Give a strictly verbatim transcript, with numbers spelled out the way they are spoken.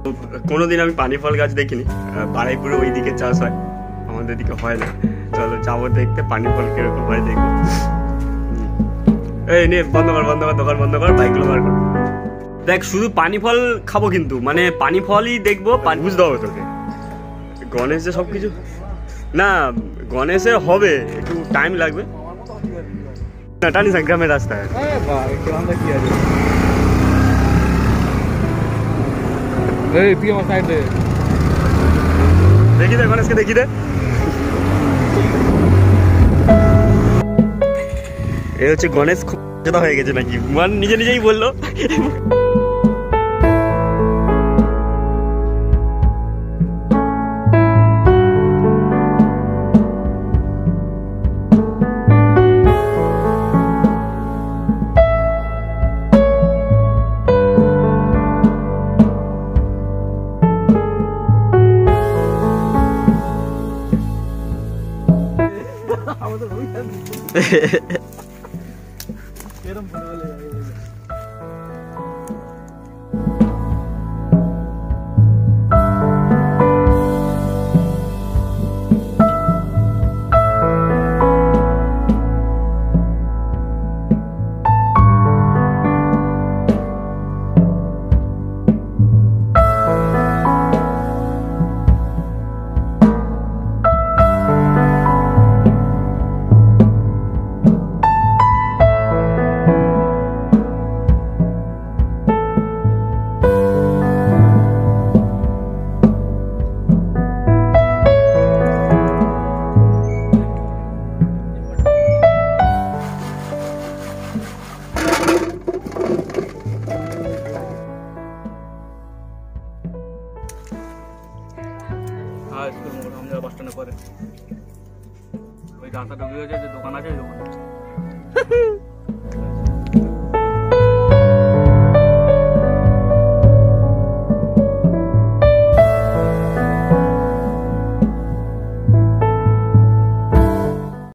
কোনোদিন আমি পানি ফল গাছ দেখিনি, বারাইপুরে ওই দিকে চাষ হয়, আমাদের দিকে হয় না। চলো যাবো দেখতে পানি ফল কিরকম হয় দেখবো। এই নে বন্ধ কর বন্ধ কর দোকান বন্ধ কর, বাইকগুলো বার কর। দেখ শুধু পানি ফল খাবো কিন্তু, মানে পানি ফলই দেখবো। বুঝতে হবে তোকে, গণেশে সব কিছু না, গণেশে হবে একটু টাইম লাগবে না। টানিস না গ্রামের রাস্তায় দেখি দে গণেশকে দেখি দে। এ হচ্ছে গণেশ, খুব যেটা হয়ে গেছে নাকি মান নিজে নিজেই বললো। ওই রাস্তা ঢুকে গেছে, যে দোকান আছে ওই দোকান।